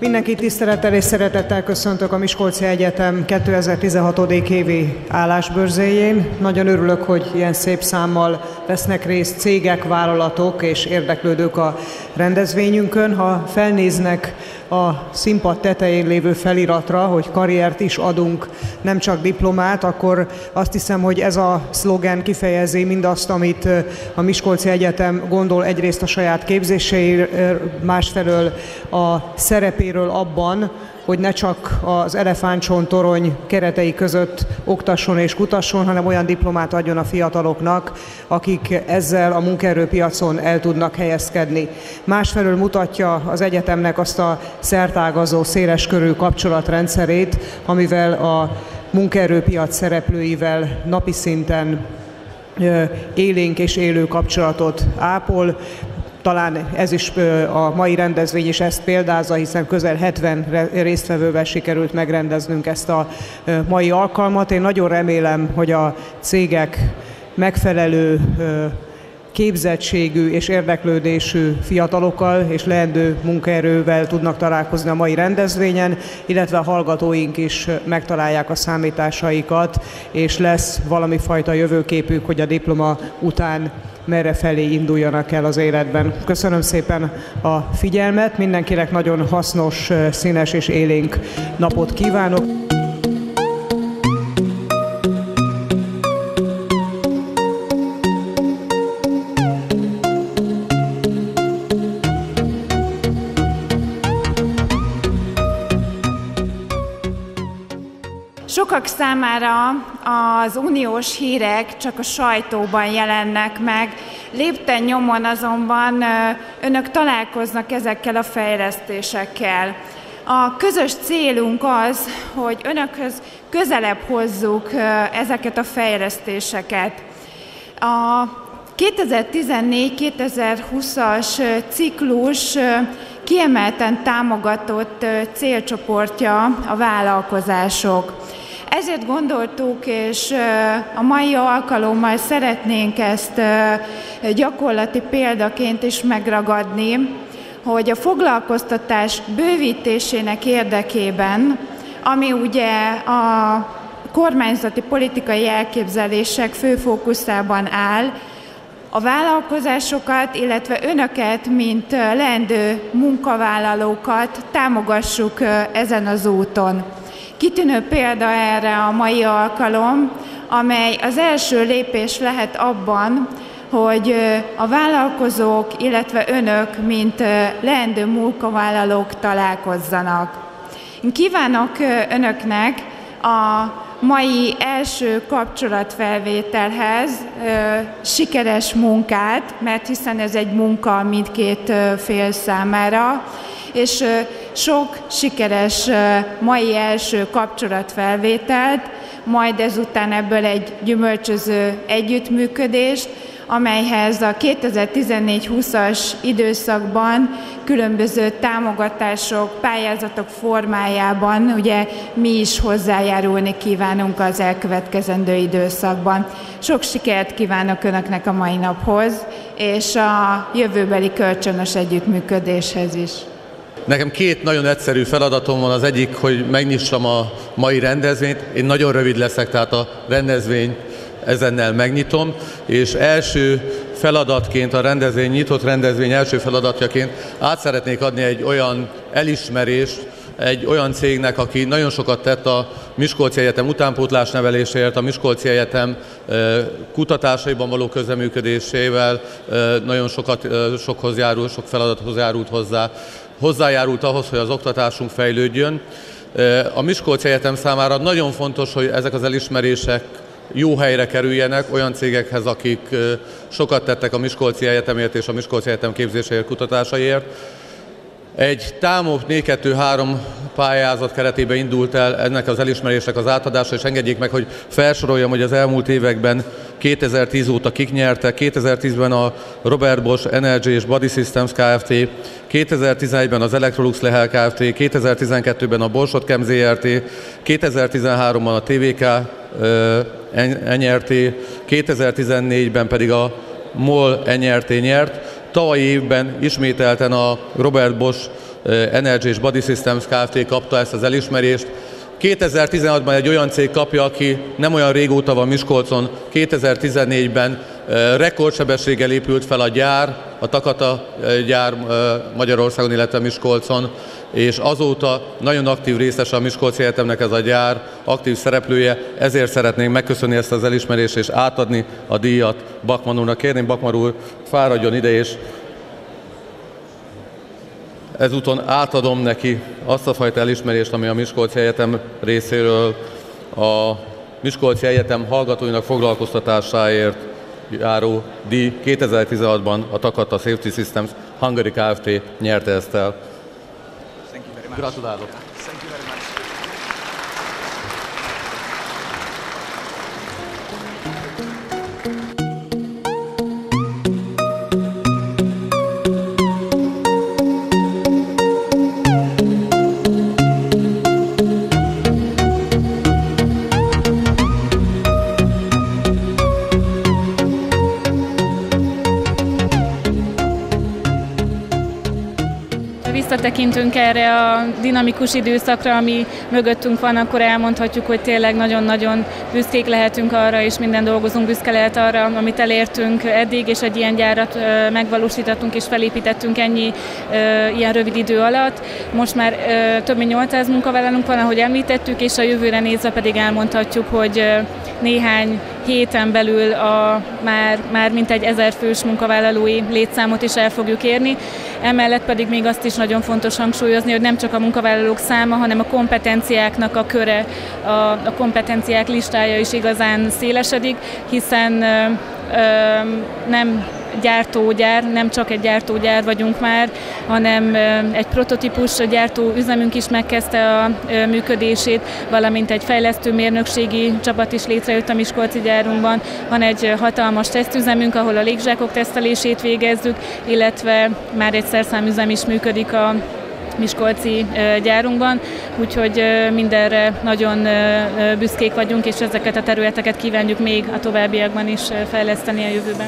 Mindenkit tisztelettel és szeretettel köszöntök a Miskolci Egyetem 2016. évi állásbörzéjén. Nagyon örülök, hogy ilyen szép számmal vesznek részt cégek, vállalatok és érdeklődők a rendezvényünkön. Ha felnéznek a színpad tetején lévő feliratra, hogy karriert is adunk, nem csak diplomát, akkor azt hiszem, hogy ez a szlogen kifejezi mindazt, amit a Miskolci Egyetem gondol egyrészt a saját képzéséről, másfelől a szerepéről abban, hogy ne csak az elefántcsont-torony keretei között oktasson és kutasson, hanem olyan diplomát adjon a fiataloknak, akik ezzel a munkaerőpiacon el tudnak helyezkedni. Másfelől mutatja az egyetemnek azt a szertágazó, széleskörű kapcsolatrendszerét, amivel a munkaerőpiac szereplőivel napi szinten élénk és élő kapcsolatot ápol. Talán ez is a mai rendezvény is ezt példázza, hiszen közel 70 résztvevővel sikerült megrendeznünk ezt a mai alkalmat. Én nagyon remélem, hogy a cégek megfelelő képzettségű és érdeklődésű fiatalokkal és leendő munkaerővel tudnak találkozni a mai rendezvényen, illetve a hallgatóink is megtalálják a számításaikat, és lesz valami fajta jövőképük, hogy a diploma után merre felé induljanak el az életben. Köszönöm szépen a figyelmet, mindenkinek nagyon hasznos, színes és élénk napot kívánok. Sokak számára az uniós hírek csak a sajtóban jelennek meg, lépten nyomon azonban önök találkoznak ezekkel a fejlesztésekkel. A közös célunk az, hogy önökhöz közelebb hozzuk ezeket a fejlesztéseket. A 2014-2020-as ciklus kiemelten támogatott célcsoportja a vállalkozások. Ezért gondoltuk, és a mai alkalommal szeretnénk ezt gyakorlati példaként is megragadni, hogy a foglalkoztatás bővítésének érdekében, ami ugye a kormányzati politikai elképzelések fő fókuszában áll, a vállalkozásokat, illetve önöket, mint leendő munkavállalókat támogassuk ezen az úton. Kitűnő példa erre a mai alkalom, amely az első lépés lehet abban, hogy a vállalkozók, illetve önök, mint leendő munkavállalók találkozzanak. Én kívánok önöknek a mai első kapcsolatfelvételhez sikeres munkát, mert hiszen ez egy munka mindkét fél számára, és sok sikeres mai első kapcsolatfelvételt, majd ezután ebből egy gyümölcsöző együttműködést, amelyhez a 2014-20-as időszakban különböző támogatások, pályázatok formájában ugye mi is hozzájárulni kívánunk az elkövetkezendő időszakban. Sok sikert kívánok önöknek a mai naphoz, és a jövőbeli kölcsönös együttműködéshez is. Nekem két nagyon egyszerű feladatom van. Az egyik, hogy megnyissam a mai rendezvényt. Én nagyon rövid leszek, tehát a rendezvény ezennel megnyitom, és első feladatként a rendezvény, nyitott rendezvény első feladatjaként át szeretnék adni egy olyan elismerést egy olyan cégnek, aki nagyon sokat tett a Miskolci Egyetem utánpótlás neveléséért, a Miskolci Egyetem kutatásaiban való közreműködésével nagyon sokhoz járult, sok feladathoz járult hozzá. Hozzájárult ahhoz, hogy az oktatásunk fejlődjön. A Miskolci Egyetem számára nagyon fontos, hogy ezek az elismerések jó helyre kerüljenek, olyan cégekhez, akik sokat tettek a Miskolci Egyetemért és a Miskolci Egyetem képzéséért, kutatásaiért. Egy TÁMO 4-2-3 pályázat keretében indult el ennek az elismerésnek az átadása, és engedjék meg, hogy felsoroljam, hogy az elmúlt években 2010 óta kik nyertek. 2010-ben a Robert Bosch Energy és Body Systems Kft., 2011-ben az Electrolux Lehel Kft., 2012-ben a Borsod Chem Zrt., 2013-ban a TVK NRT, 2014-ben pedig a MOL NRT nyert. Tavalyi évben ismételten a Robert Bosch Energy és Body Systems Kft. Kapta ezt az elismerést. 2016-ban egy olyan cég kapja, aki nem olyan régóta van Miskolcon, 2014-ben rekordsebességgel épült fel a gyár, a Takata gyár Magyarországon, illetve Miskolcon, és azóta nagyon aktív részese a Miskolci Egyetemnek ez a gyár, aktív szereplője, ezért szeretnénk megköszönni ezt az elismerést és átadni a díjat Bachmann úrnak. Kérném, Bachmann úr, fáradjon ide, és ezúton átadom neki azt a fajta elismerést, ami a Miskolci Egyetem részéről a Miskolci Egyetem hallgatóinak foglalkoztatásáért járó díj 2016-ban a Takata Safety Systems Hungary Kft. Nyerte ezt el. Gratulálok! Visszatekintünk erre a dinamikus időszakra, ami mögöttünk van, akkor elmondhatjuk, hogy tényleg nagyon-nagyon büszkék lehetünk arra, és minden dolgozunk büszke lehet arra, amit elértünk eddig, és egy ilyen gyárat megvalósítottunk és felépítettünk ennyi ilyen rövid idő alatt. Most már több mint 800 munkavállalónk van, ahogy említettük, és a jövőre nézve pedig elmondhatjuk, hogy néhány héten belül már mintegy 1000 fős munkavállalói létszámot is el fogjuk érni. Emellett pedig még azt is nagyon fontos hangsúlyozni, hogy nem csak a munkavállalók száma, hanem a kompetenciáknak a köre, a kompetenciák listája is igazán szélesedik, hiszen nem gyártógyár, nem csak egy gyártógyár vagyunk már, hanem egy prototípus gyártó üzemünk is megkezdte a működését, valamint egy fejlesztő mérnökségi csapat is létrejött a miskolci gyárunkban. Van egy hatalmas tesztüzemünk, ahol a légzsákok tesztelését végezzük, illetve már egy szerszámüzem is működik a miskolci gyárunkban, úgyhogy mindenre nagyon büszkék vagyunk, és ezeket a területeket kívánjuk még a továbbiakban is fejleszteni a jövőben.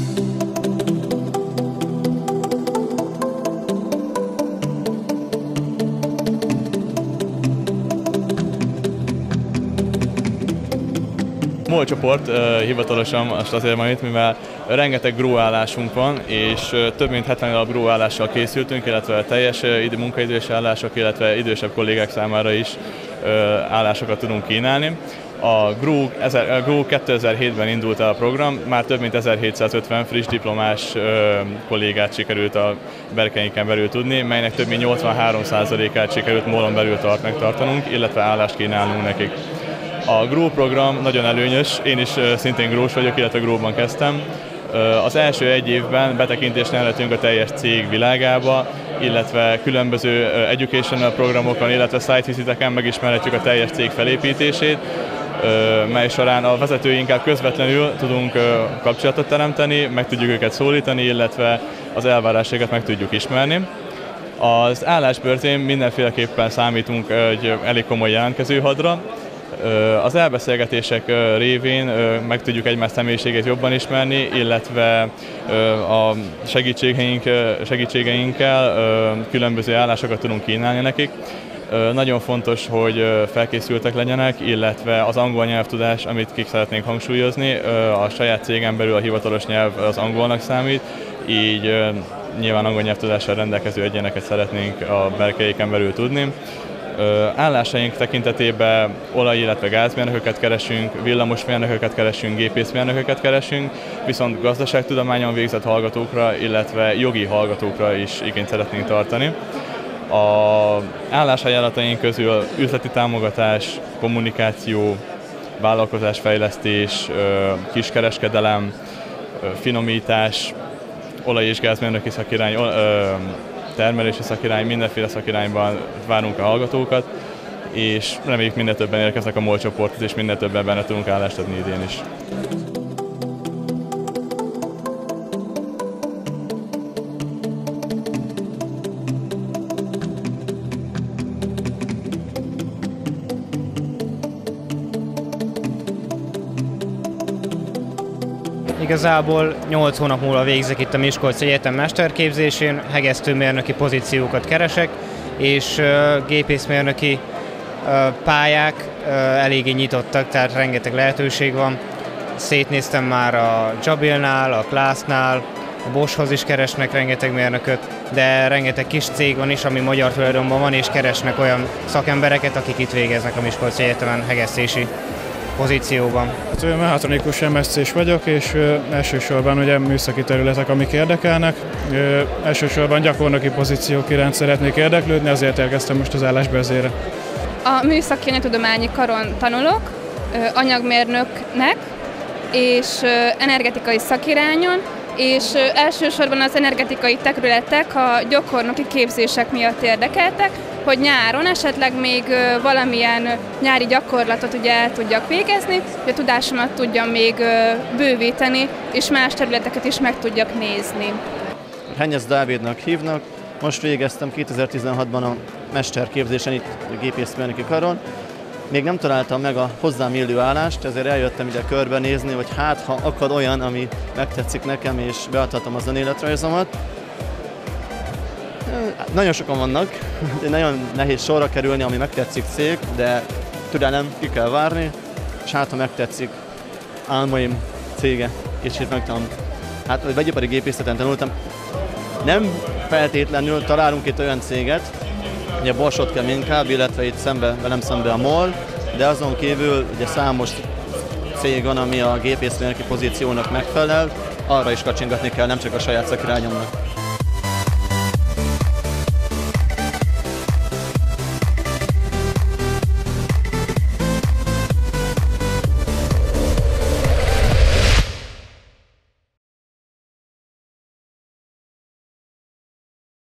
MOL csoport hivatalosan azt azért van itt, mivel rengeteg GRO állásunk van, és több mint 70 darab GRO állással készültünk, illetve teljes munkaidős állások, illetve idősebb kollégák számára is állásokat tudunk kínálni. A GRO 2007-ben indult el a program, már több mint 1750 friss diplomás kollégát sikerült a berkeinken belül tudni, melynek több mint 83%-át sikerült MOL-on belül megtartanunk, illetve állást kínálnunk nekik. A GRO program nagyon előnyös, én is szintén GRO-s vagyok, illetve GRO-ban kezdtem. Az első egy évben betekintést nyerhetünk a teljes cég világába, illetve különböző educational programokon, illetve site visiteken megismerhetjük a teljes cég felépítését, mely során a vezetőinkkel közvetlenül tudunk kapcsolatot teremteni, meg tudjuk őket szólítani, illetve az elvárásaikat meg tudjuk ismerni. Az állásbörzén mindenféleképpen számítunk egy elég komoly jelentkezőhadra. Az elbeszélgetések révén meg tudjuk egymás személyiségét jobban ismerni, illetve a segítségeinkkel különböző állásokat tudunk kínálni nekik. Nagyon fontos, hogy felkészültek legyenek, illetve az angol nyelvtudás, amit ki szeretnénk hangsúlyozni, a saját cégen belül a hivatalos nyelv az angolnak számít, így nyilván angol nyelvtudással rendelkező egyeneket szeretnénk a berkeiken belül tudni. Állásaink tekintetében olaj, illetve gázmérnököket keresünk, villamosmérnököket keresünk, gépészmérnököket keresünk, viszont gazdaságtudományon végzett hallgatókra, illetve jogi hallgatókra is igényt szeretnénk tartani. Az állásajánlataink közül üzleti támogatás, kommunikáció, vállalkozásfejlesztés, kiskereskedelem, finomítás, olaj- és gázmérnöki szakirány, termelési szakirány, mindenféle szakirányban várunk a hallgatókat, és reméljük minél többen érkeznek a MOL csoporthoz, és minél többen benne tudunk állást adni idén is. Igazából 8 hónap múlva végzek itt a Miskolci Egyetem mesterképzésén, hegesztőmérnöki pozíciókat keresek, és gépészmérnöki pályák eléggé nyitottak, tehát rengeteg lehetőség van. Szétnéztem már a Jabilnál, a Classnál, a Boschhoz is keresnek rengeteg mérnököt, de rengeteg kis cég van is, ami magyar tulajdonban van, és keresnek olyan szakembereket, akik itt végeznek a Miskolci Egyetemen hegesztési pozícióban. Mechatronikus MSC-s vagyok, és elsősorban ugye műszaki területek, amik érdekelnek. Elsősorban gyakornoki pozíciók iránt szeretnék érdeklődni, azért érkeztem most az állásbőrzére. A műszaki anyagtudományi karon tanulok, anyagmérnöknek és energetikai szakirányon, és elsősorban az energetikai területek a gyakornoki képzések miatt érdekeltek, hogy nyáron esetleg még valamilyen nyári gyakorlatot ugye el tudjak végezni, hogy a tudásomat tudjam még bővíteni, és más területeket is meg tudjak nézni. Hennyesz Dávidnak hívnak, most végeztem 2016-ban a mesterképzésen itt a gépészmérnöki karon. Még nem találtam meg a hozzám illő állást, ezért eljöttem ide körbenézni, hogy hát ha akad olyan, ami megtetszik nekem, és beadhatom az önéletrajzomat. Nagyon sokan vannak, nagyon nehéz sorra kerülni, ami megtetszik cég, de türelem, ki kell várni, és hát ha megtetszik álmaim cége, kicsit megtanulom. Hát, hogy vegyipari gépészeten tanultam, nem feltétlenül találunk itt olyan céget, ugye Borsot kell inkább, illetve itt velem szembe a MOL, de azon kívül ugye számos cég van, ami a gépészmérnöki pozíciónak megfelel, arra is kacsingatni kell, nem csak a saját szakirányomnak.